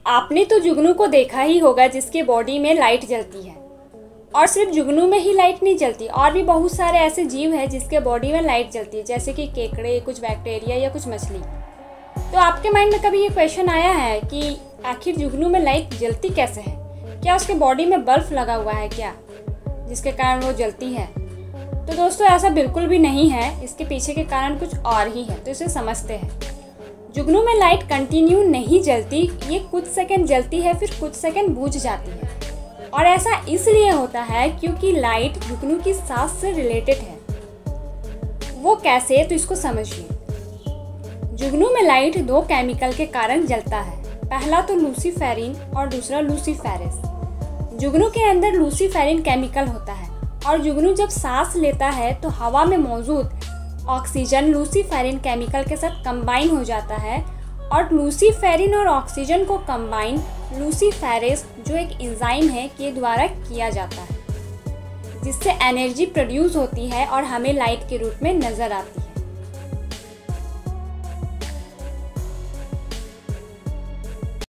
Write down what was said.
आपने तो जुगनू को देखा ही होगा जिसके बॉडी में लाइट जलती है। और सिर्फ जुगनू में ही लाइट नहीं जलती, और भी बहुत सारे ऐसे जीव हैं जिसके बॉडी में लाइट जलती है, जैसे कि केकड़े, कुछ बैक्टीरिया या कुछ मछली। तो आपके माइंड में कभी ये क्वेश्चन आया है कि आखिर जुगनू में लाइट जलती कैसे है? क्या उसके बॉडी में बल्ब लगा हुआ है क्या, जिसके कारण वो जलती है? तो दोस्तों ऐसा बिल्कुल भी नहीं है, इसके पीछे के कारण कुछ और ही है। तो इसे समझते हैं। जुगनू में लाइट कंटिन्यू नहीं जलती, ये कुछ सेकंड जलती है, फिर कुछ सेकंड बुझ जाती है। और ऐसा इसलिए होता है क्योंकि लाइट जुगनू की सांस से रिलेटेड है। वो कैसे, तो इसको समझिए। जुगनू में लाइट दो केमिकल के कारण जलता है। पहला तो लूसीफेरिन और दूसरा लूसीफेरस। जुगनू के अंदर लूसीफेरिन केमिकल होता है, और जुगनू जब सांस लेता है तो हवा में मौजूद ऑक्सीजन लूसीफेरिन केमिकल के साथ कंबाइन हो जाता है, और लूसीफेरिन और ऑक्सीजन को कंबाइन लूसीफेरेस जो एक एंजाइम है के द्वारा किया जाता है, जिससे एनर्जी प्रोड्यूस होती है और हमें लाइट के रूप में नज़र आती है।